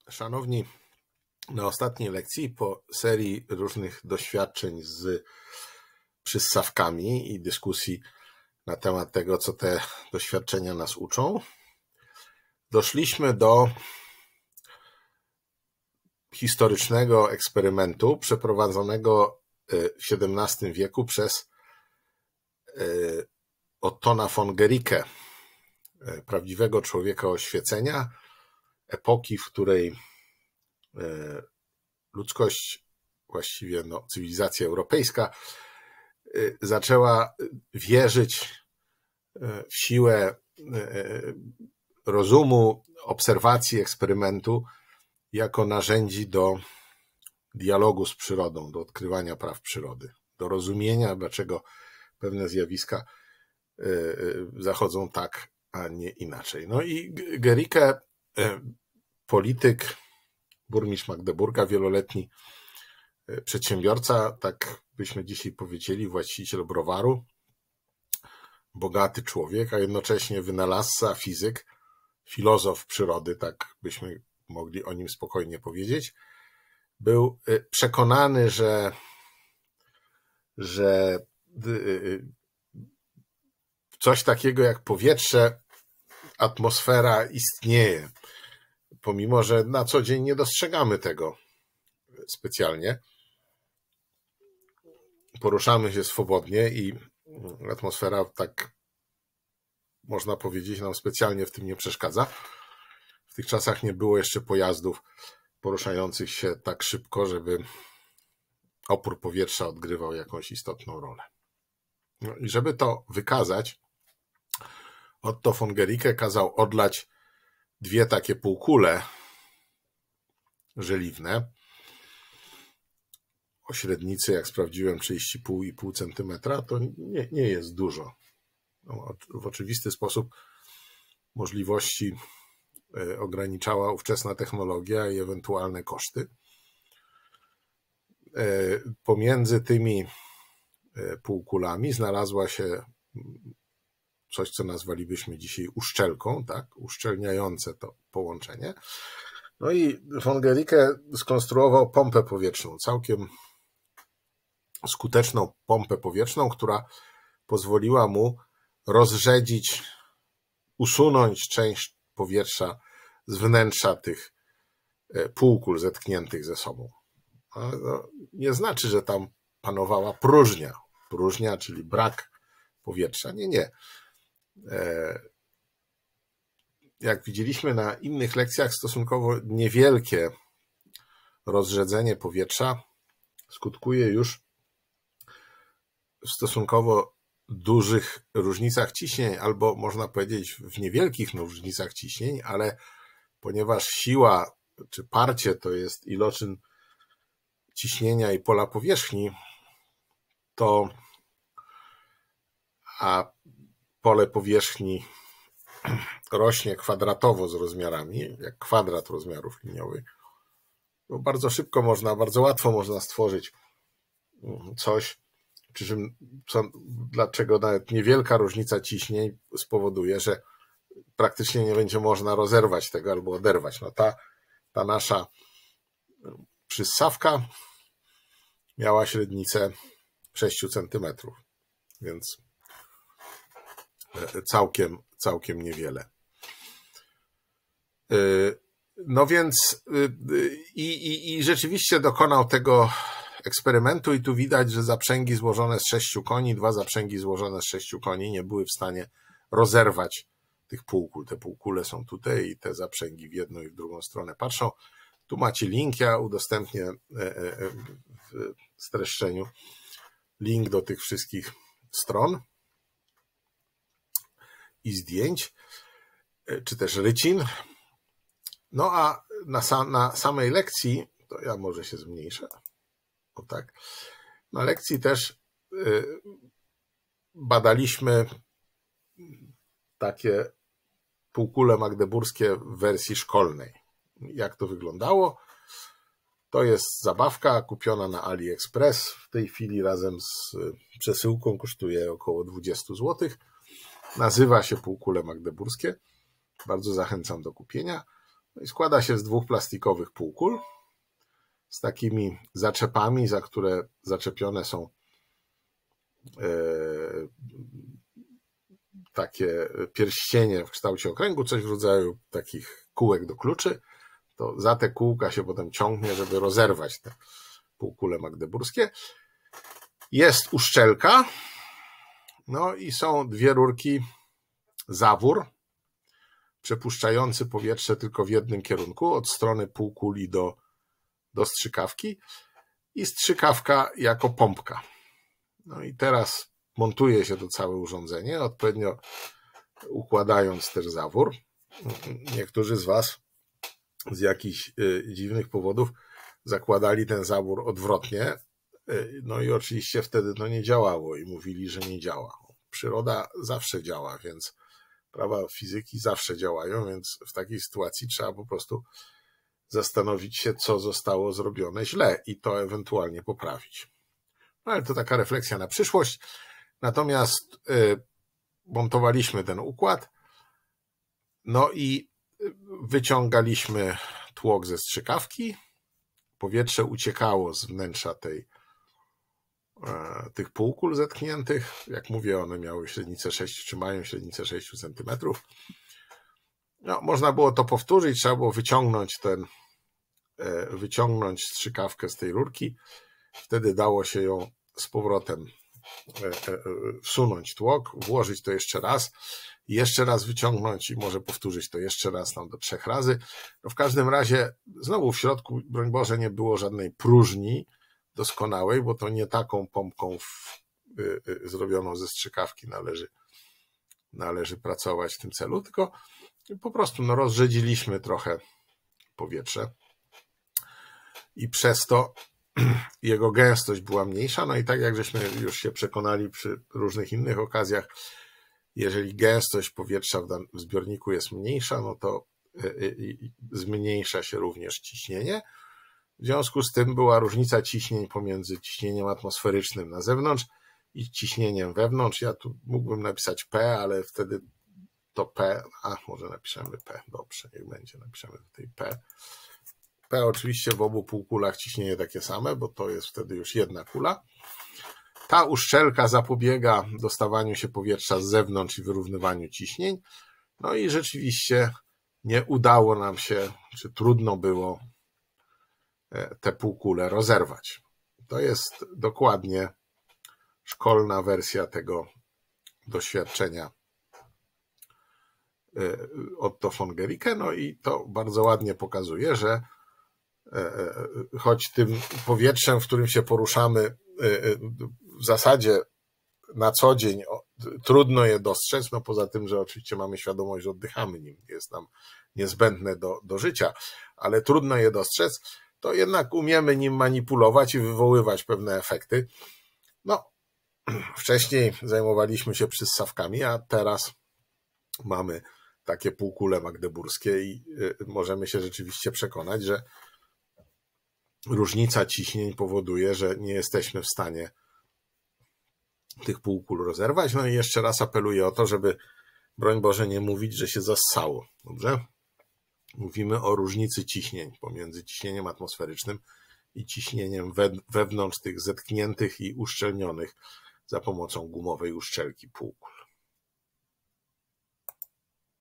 Szanowni, na ostatniej lekcji po serii różnych doświadczeń z przyssawkami i dyskusji na temat tego, co te doświadczenia nas uczą, doszliśmy do historycznego eksperymentu przeprowadzonego w XVII wieku przez Ottona von Guericke, prawdziwego człowieka oświecenia, epoki, w której ludzkość, właściwie cywilizacja europejska, zaczęła wierzyć w siłę rozumu, obserwacji, eksperymentu jako narzędzi do dialogu z przyrodą, do odkrywania praw przyrody, do rozumienia, dlaczego pewne zjawiska zachodzą tak, a nie inaczej. No i Guericke, polityk, burmistrz Magdeburga, wieloletni przedsiębiorca, tak byśmy dzisiaj powiedzieli, właściciel browaru, bogaty człowiek, a jednocześnie wynalazca, fizyk, filozof przyrody, tak byśmy mogli o nim spokojnie powiedzieć, był przekonany, że coś takiego jak powietrze, atmosfera istnieje, pomimo że na co dzień nie dostrzegamy tego specjalnie. Poruszamy się swobodnie i atmosfera, tak można powiedzieć, nam specjalnie w tym nie przeszkadza. W tych czasach nie było jeszcze pojazdów poruszających się tak szybko, żeby opór powietrza odgrywał jakąś istotną rolę. No i żeby to wykazać, Otto von Guericke kazał odlać dwie takie półkule żeliwne o średnicy, jak sprawdziłem, 30,5 cm, to nie jest dużo. No, w oczywisty sposób możliwości ograniczała ówczesna technologia i ewentualne koszty. Pomiędzy tymi półkulami znalazła się coś, co nazwalibyśmy dzisiaj uszczelką, tak? Uszczelniające to połączenie. No i von Guericke skonstruował pompę powietrzną, całkiem skuteczną pompę powietrzną, która pozwoliła mu rozrzedzić, usunąć część powietrza z wnętrza tych półkul zetkniętych ze sobą. Ale nie znaczy, że tam panowała próżnia. Próżnia, czyli brak powietrza. Nie. Jak widzieliśmy na innych lekcjach, stosunkowo niewielkie rozrzedzenie powietrza skutkuje już w stosunkowo dużych różnicach ciśnień, albo można powiedzieć w niewielkich różnicach ciśnień, ale ponieważ siła czy parcie to jest iloczyn ciśnienia i pola powierzchni, a pole powierzchni rośnie kwadratowo z rozmiarami, jak kwadrat rozmiarów liniowych, to bardzo łatwo można stworzyć coś, dlaczego nawet niewielka różnica ciśnień spowoduje, że praktycznie nie będzie można rozerwać tego albo oderwać. No ta nasza przyssawka miała średnicę 6 cm, więc całkiem niewiele. No więc i rzeczywiście dokonał tego eksperymentu i tu widać, że zaprzęgi złożone z 6 koni, dwa zaprzęgi złożone z 6 koni nie były w stanie rozerwać tych półkul. Te półkule są tutaj i te zaprzęgi w jedną i w drugą stronę patrzą. Tu macie link, ja udostępnię w streszczeniu link do tych wszystkich stron i zdjęć, czy też rycin. No a na samej lekcji, to ja może się zmniejszę, o tak, na lekcji też badaliśmy takie półkule magdeburskie w wersji szkolnej. Jak to wyglądało? To jest zabawka kupiona na AliExpress. W tej chwili razem z przesyłką kosztuje około 20 zł. Nazywa się półkule magdeburskie. Bardzo zachęcam do kupienia. No i składa się z 2 plastikowych półkul z takimi zaczepami, za które zaczepione są takie pierścienie w kształcie okręgu, coś w rodzaju takich kółek do kluczy. To za te kółka się potem ciągnie, żeby rozerwać te półkule magdeburskie. Jest uszczelka, no i są 2 rurki, zawór przepuszczający powietrze tylko w jednym kierunku, od strony półkuli do strzykawki, i strzykawka jako pompka. No i teraz montuje się to całe urządzenie, odpowiednio układając też zawór. Niektórzy z Was z jakichś dziwnych powodów zakładali ten zawór odwrotnie, no i oczywiście wtedy to nie działało i mówili, że nie działa. Przyroda zawsze działa, więc prawa fizyki zawsze działają, więc w takiej sytuacji trzeba po prostu zastanowić się, co zostało zrobione źle i to ewentualnie poprawić. No ale to taka refleksja na przyszłość. Natomiast montowaliśmy ten układ, no i wyciągaliśmy tłok ze strzykawki. Powietrze uciekało z wnętrza tych półkul zetkniętych. Jak mówię, one miały średnicę 6, czy mają średnicę 6 cm. No, można było to powtórzyć, trzeba było wyciągnąć strzykawkę z tej rurki. Wtedy dało się ją z powrotem wsunąć tłok, włożyć to jeszcze raz wyciągnąć i może powtórzyć to jeszcze raz, tam do 3 razy. No w każdym razie znowu w środku, broń Boże, nie było żadnej próżni doskonałej, bo to nie taką pompką zrobioną ze strzykawki należy pracować w tym celu, tylko po prostu rozrzedziliśmy trochę powietrze i przez to jego gęstość była mniejsza. No i tak jak żeśmy już się przekonali przy różnych innych okazjach, jeżeli gęstość powietrza w zbiorniku jest mniejsza, no to zmniejsza się również ciśnienie. W związku z tym była różnica ciśnień pomiędzy ciśnieniem atmosferycznym na zewnątrz i ciśnieniem wewnątrz. Ja tu mógłbym napisać P, ale wtedy to P, może napiszemy P, dobrze, niech będzie, napiszemy tutaj P. P oczywiście w obu półkulach ciśnienie takie same, bo to jest wtedy już jedna kula. Ta uszczelka zapobiega dostawaniu się powietrza z zewnątrz i wyrównywaniu ciśnień. No i rzeczywiście nie udało nam się, czy trudno było te półkule rozerwać. To jest dokładnie szkolna wersja tego doświadczenia Otto von Guericke. No i to bardzo ładnie pokazuje, że choć tym powietrzem, w którym się poruszamy, w zasadzie na co dzień trudno je dostrzec, no poza tym, że oczywiście mamy świadomość, że oddychamy nim, jest nam niezbędne do życia, ale trudno je dostrzec, to jednak umiemy nim manipulować i wywoływać pewne efekty. No, wcześniej zajmowaliśmy się przyssawkami, a teraz mamy takie półkule magdeburskie i możemy się rzeczywiście przekonać, że różnica ciśnień powoduje, że nie jesteśmy w stanie tych półkul rozerwać. No i jeszcze raz apeluję o to, żeby, broń Boże, nie mówić, że się zassało. Dobrze? Mówimy o różnicy ciśnień pomiędzy ciśnieniem atmosferycznym i ciśnieniem wewnątrz tych zetkniętych i uszczelnionych za pomocą gumowej uszczelki półkul.